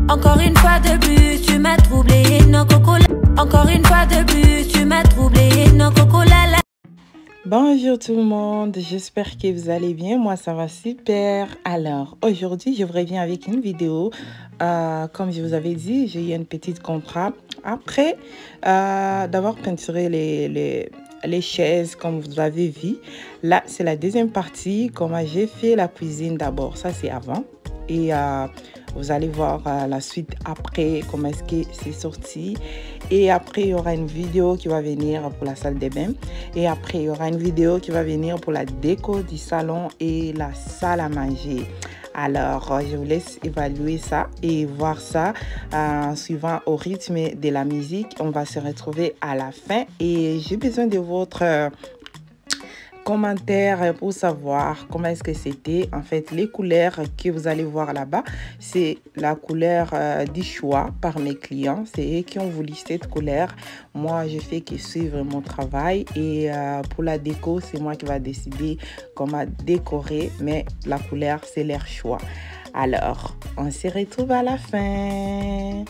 Encore une fois de plus, tu m'as troublé, non coco. Encore une fois de plus, tu m'as troublé, non coco la la. Bonjour tout le monde, j'espère que vous allez bien. Moi ça va super. Alors aujourd'hui je vous reviens avec une vidéo. Comme je vous avais dit, j'ai eu une petite contrat après d'avoir peinturé les chaises comme vous avez vu. Là c'est la deuxième partie, comment j'ai fait la cuisine d'abord. Ça c'est avant et vous allez voir la suite après, comment est-ce que c'est sorti. Et après, il y aura une vidéo qui va venir pour la salle de bain. Et après, il y aura une vidéo qui va venir pour la déco du salon et la salle à manger. Alors, je vous laisse évaluer ça et voir ça suivant au rythme de la musique. On va se retrouver à la fin et j'ai besoin de votre commentaires pour savoir comment est-ce que c'était. En fait, les couleurs que vous allez voir là-bas, c'est la couleur du choix par mes clients. C'est eux qui ont voulu cette couleur. Moi, je fais que suivre mon travail et pour la déco, c'est moi qui va décider comment décorer, mais la couleur, c'est leur choix. Alors, on se retrouve à la fin.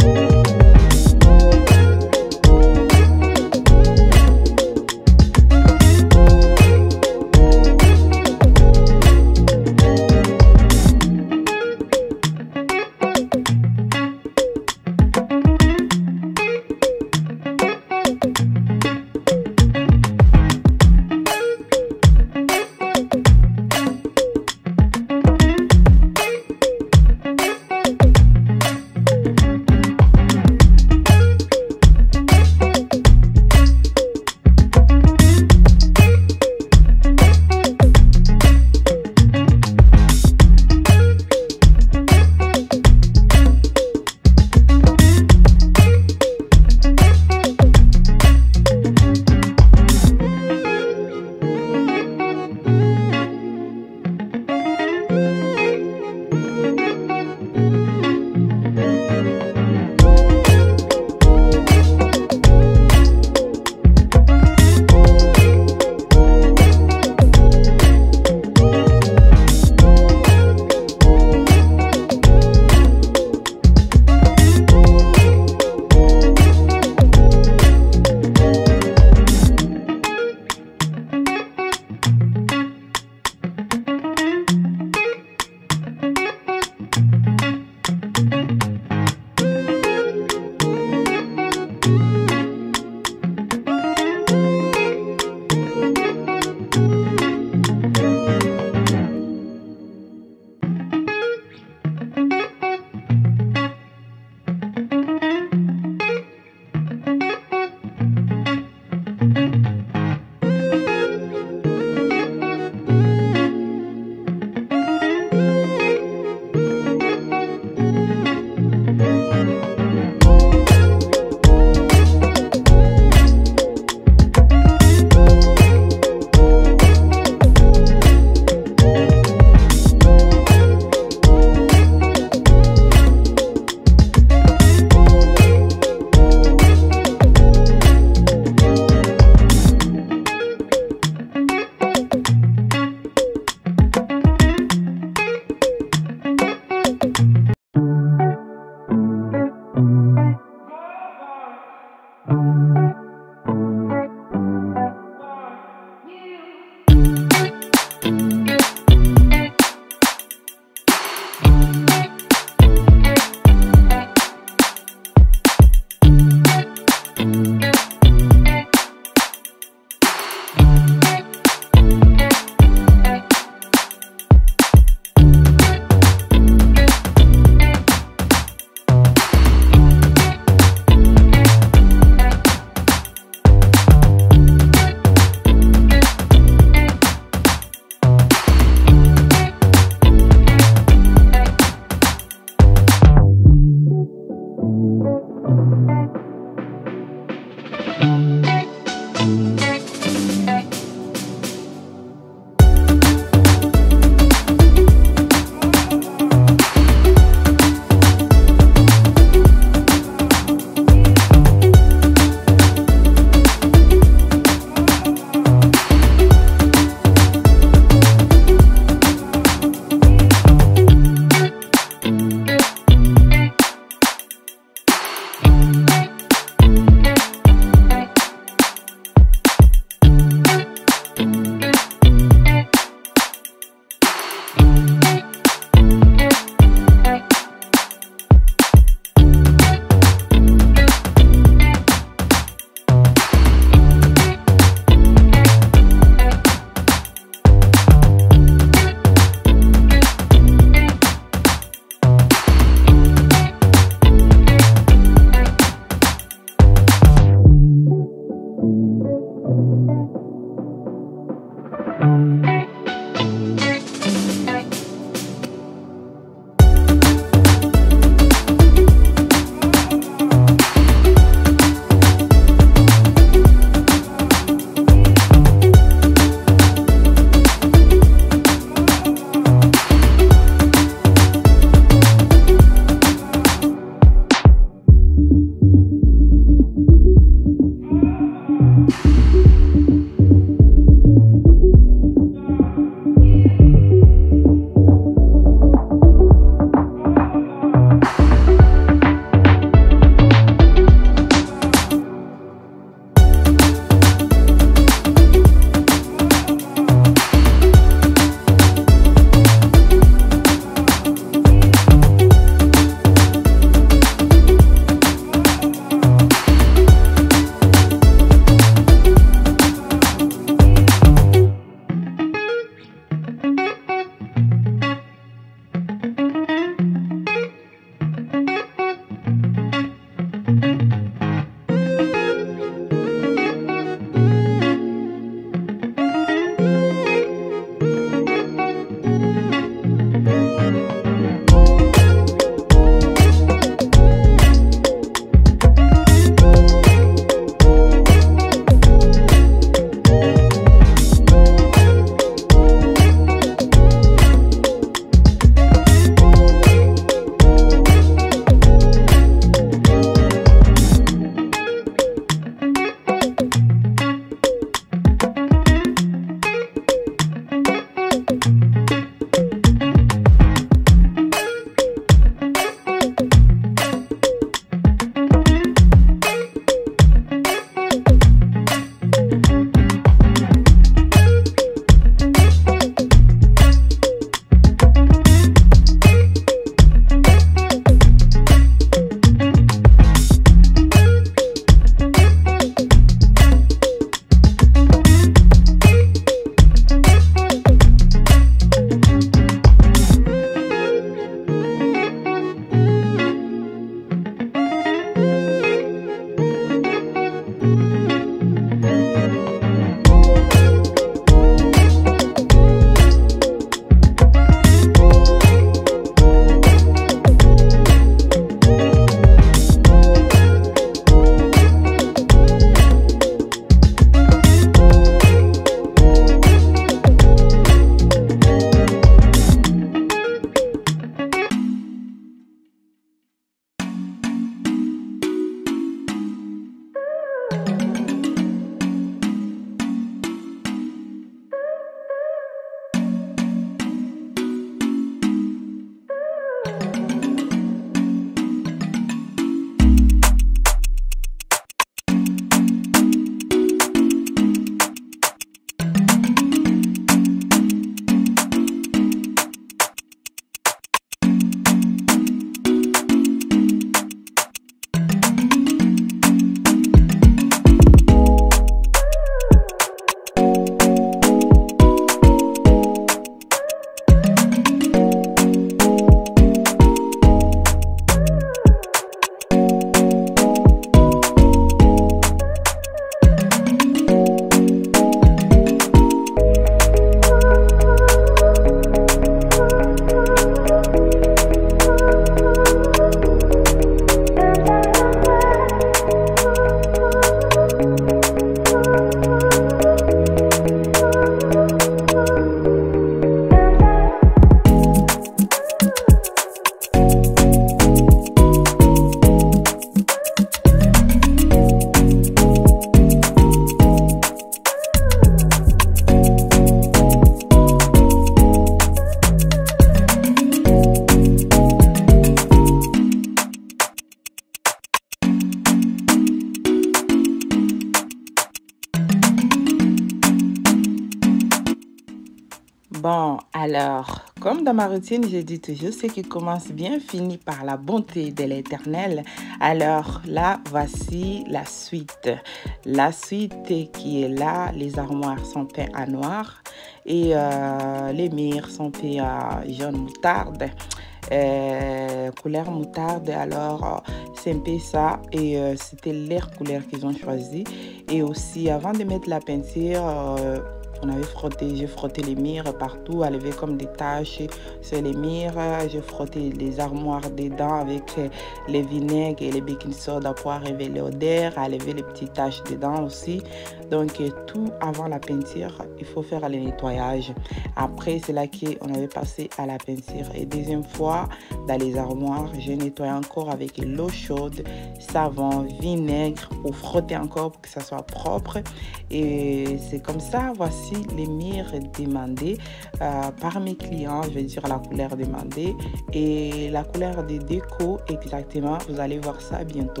Bon, alors, comme dans ma routine, je dis toujours, ce qui commence bien finit par la bonté de l'Éternel. Alors là, voici la suite. La suite qui est là, les armoires sont peintes à noir et les murs sont peints à jaune moutarde. Couleur moutarde, alors c'est un peu ça et c'était leur couleur qu'ils ont choisi. Et aussi, avant de mettre la peinture, on avait frotté, j'ai frotté les murs partout, elle avait comme des taches sur les murs. J'ai frotté les armoires dedans avec les vinaigres et les baking soda pour arriver l'odeur, enlever les petites taches dedans aussi. Donc tout avant la peinture, il faut faire le nettoyage. Après, c'est là qu'on avait passé à la peinture. Et deuxième fois, dans les armoires, j'ai nettoyé encore avec l'eau chaude, savon, vinaigre pour frotter encore pour que ça soit propre. Et c'est comme ça, voici les murs demandés par mes clients, je vais dire la couleur demandée et la couleur de déco exactement, vous allez voir ça bientôt.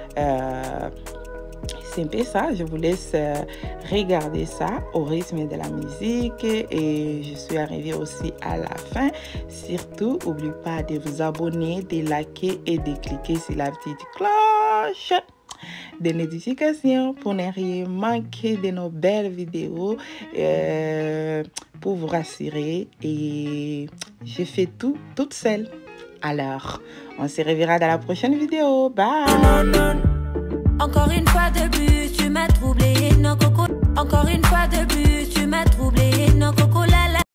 C'est un peu ça, je vous laisse regarder ça au rythme de la musique et je suis arrivée aussi à la fin. Surtout, n'oubliez pas de vous abonner, de liker et de cliquer sur la petite cloche de notifications pour ne rien manquer de nos belles vidéos, pour vous rassurer. Et je fais tout toute seule. Alors, on se reverra dans la prochaine vidéo. Bye! Encore une fois de plus, tu m'as troublé, non coco. Encore une fois de plus,